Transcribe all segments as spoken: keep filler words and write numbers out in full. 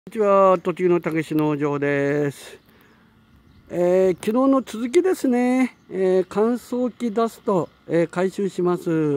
こんにちは、栃木のたけし農場です。えー、昨日の続きですね、えー、乾燥機ダスト、えー、回収します。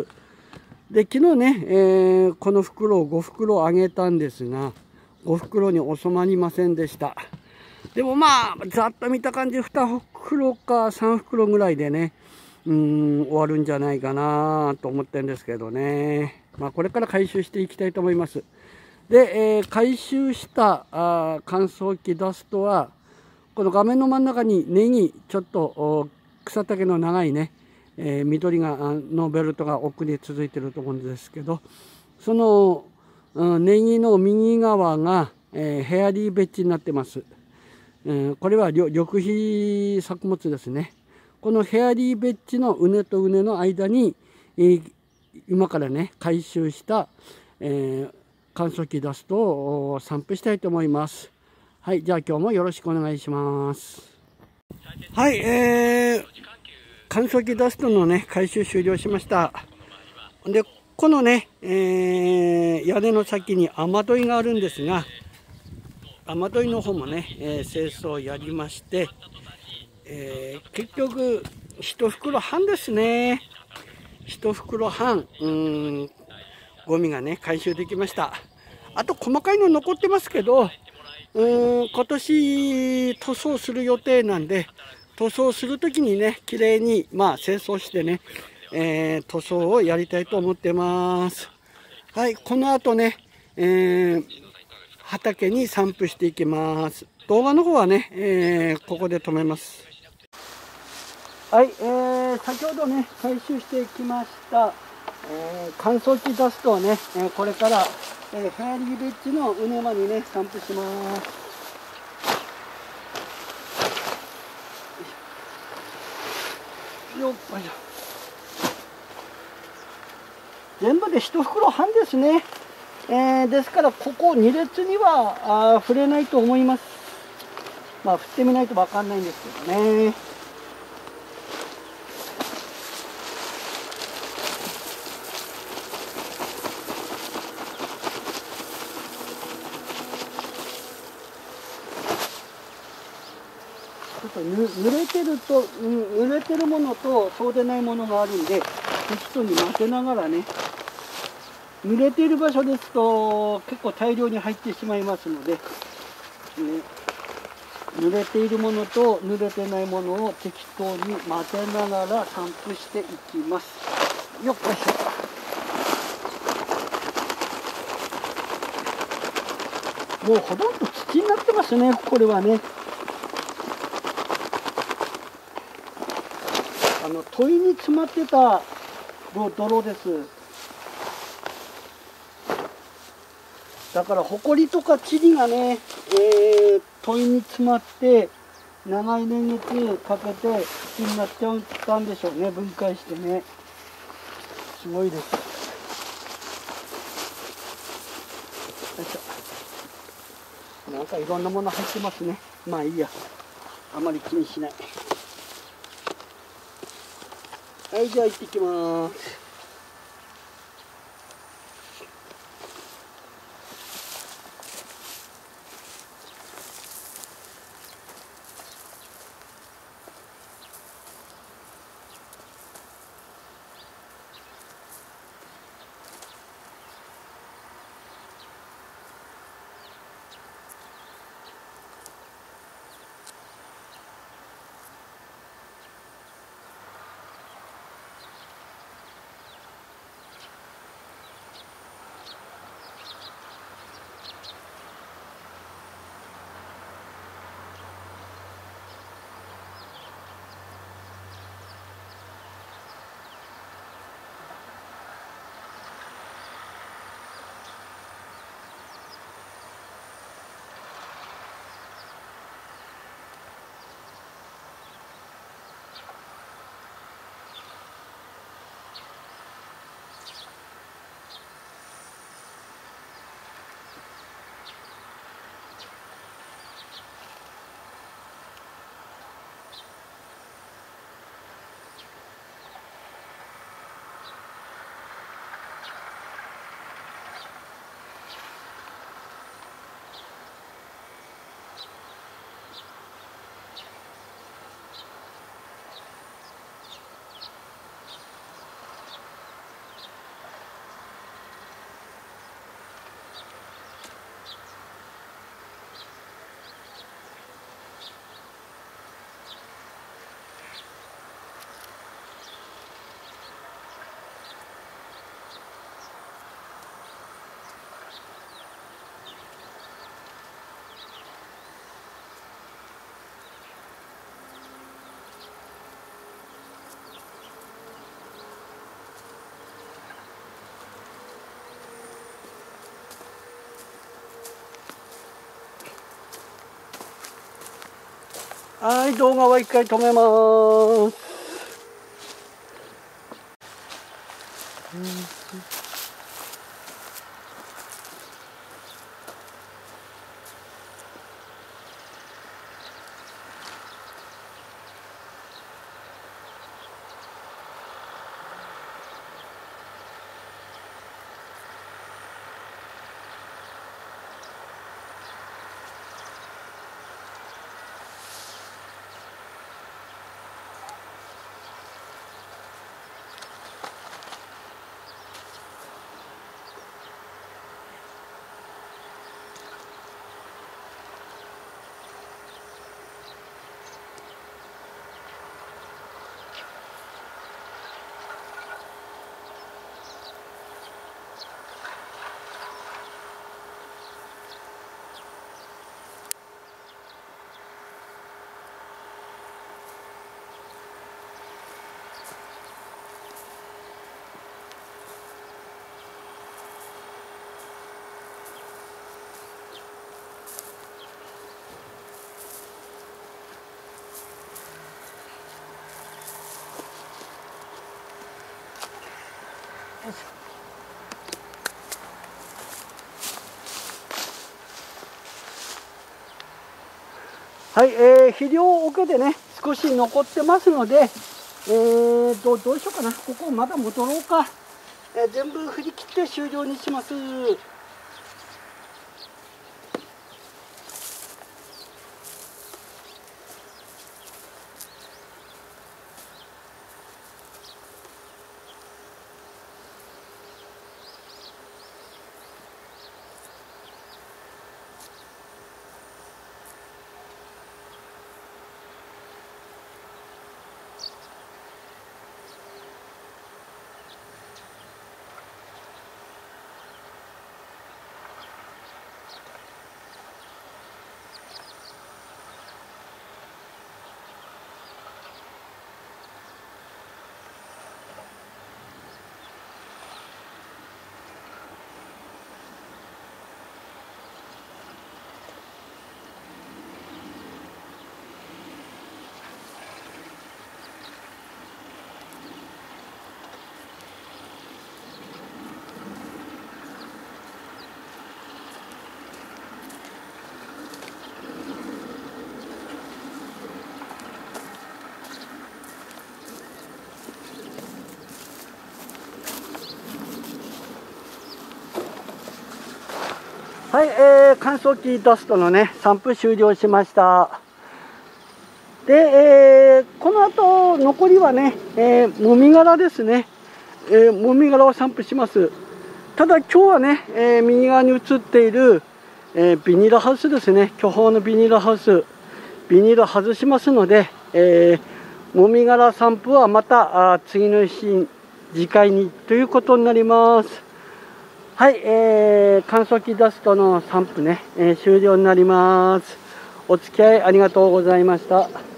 で、昨日ね、えー、この袋をご袋あげたんですが、ご袋に収まりませんでした。でもまあ、ざっと見た感じ、に袋かさん袋ぐらいでね、うーん、終わるんじゃないかなと思ってるんですけどね。まあ、これから回収していきたいと思います。で、えー、回収したあ乾燥機ダストは、この画面の真ん中にネギ、ちょっと草丈の長いね、えー、緑がのベルトが奥に続いてると思うんですけど、その、うん、ネギの右側が、えー、ヘアリーベッジになってます。えー、これは緑肥作物ですね。このヘアリーベッジの畝と畝の間に、えー、今からね回収した、えー乾燥機ダストを散布したいと思います。はい、じゃあ今日もよろしくお願いします。はい、えー、乾燥機ダストのね、回収終了しました。で、このね、えー、屋根の先に雨どいがあるんですが、雨どいの方もね、えー、清掃をやりまして、えー、結局、一袋半ですね。一袋半、うん、ゴミがね、回収できました。あと細かいの残ってますけど、うーん、今年塗装する予定なんで、塗装するときにね、綺麗にまあ清掃してね、えー、塗装をやりたいと思ってます。はい、この後ね、えー、畑に散布していきます。動画の方はね、えー、ここで止めます。はい、えー、先ほどね、回収してきました、えー、乾燥機ダストをね、えー、これから、えー、ヘアリーベッジの畝間にね、散布します。よっこいしょ。全部で一袋半ですね。えー、ですからここに列にはあ触れないと思います。まあ振ってみないと分かんないんですけどね。ちょっと濡れてると、うん、濡れてるものとそうでないものがあるんで、適当に混ぜながらね。濡れている場所ですと結構大量に入ってしまいますので、ね、濡れているものと濡れてないものを適当に混ぜながら散布していきます。よっこいしょ。もうほとんど土になってますね、これはね。あの問いに詰まってた泥です。だからほこりとか塵がね、えー、問いに詰まって長い年月かけて土になっちゃったんでしょうね。分解してね、すごいです。よいしょ。なんかいろんなもの入ってますね。まあいいや、あまり気にしない。はい、じゃあ行ってきます。 はい、動画は一回止めます。はい、えー、肥料桶でね、少し残ってますので、えーと、どうしようかな。ここまだ戻ろうか。えー、全部振り切って終了にします。はい、えー、乾燥機ダストのね、散布終了しました。で、えー、この後、残りはね、えー、もみ殻ですね。えー、もみ殻を散布します。ただ今日はね、えー、右側に映っている、えー、ビニールハウスですね。巨峰のビニールハウス。ビニール外しますので、えー、もみ殻散布はまたあ次の日、次回にということになります。はい、えー、乾燥機ダストの散布ね、えー、終了になります。お付き合いありがとうございました。